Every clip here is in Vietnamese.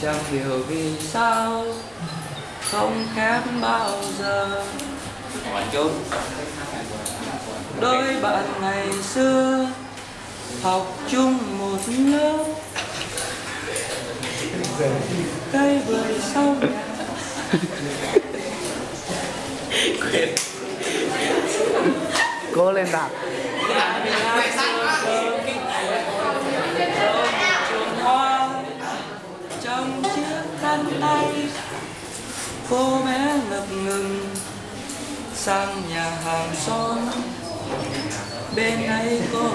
chẳng hiểu vì sao không khép bao giờ. Đôi bạn ngày xưa học chung một lớp, cây bưởi sau nhà. Cố lên đạp. Trong chiếc khăn tay, cô bé ngập ngừng sang nhà hàng xóm. Bên ấy có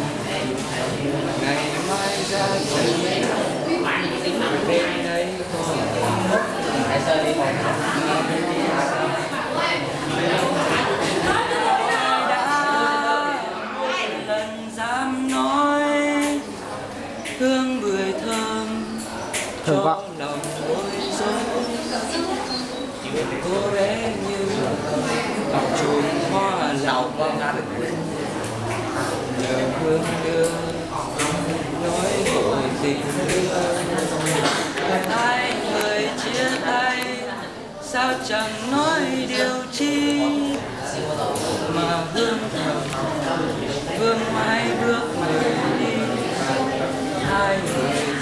ngày mai ra trời, bên ấy có lần dám nói hương bưởi thơm cho lòng bối rối. Cô bé như ngọc chùm hoa lòng nhờ hương đưa nói vội tình đưa. Hai người chia tay sao chẳng nói điều chi, mà hương thầm vương mãi bước người đi. Hai người